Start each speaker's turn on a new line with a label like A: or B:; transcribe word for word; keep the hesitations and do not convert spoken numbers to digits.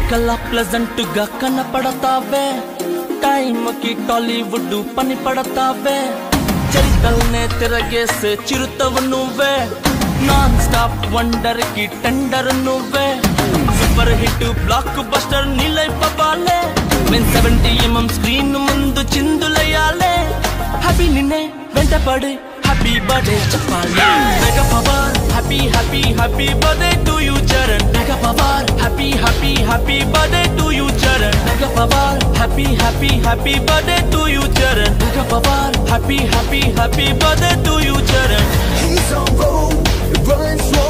A: కల్లా ప్లెజెంట్ గా కనపడతావే, టైమ్ కి టాలీవుడ్ పని పడతావే, చరితల్నే తిరగేసే చిరుతవు నువ్వే, నాన్ స్టాప్ వండర్ కి టెండర్ నువ్వే, సూపర్ హిట్ బ్లాక్ బస్టర్ నీ లైఫ్ అవ్వాలే, మెన్ సెవెంటీ ఎంఎం స్క్రీన్ ముందు చిందులయ్యాలే, హ్యాపీ నిన్నే వెంటపడి హ్యాపీ బర్త్డే చెప్పాలి, mega power happy happy happy birthday to you Charan, mega power happy happy happy birthday to you Charan, mega power happy happy happy birthday to you Charan, mega power happy happy happy birthday to you Charan.
B: He's on road, it runs slow.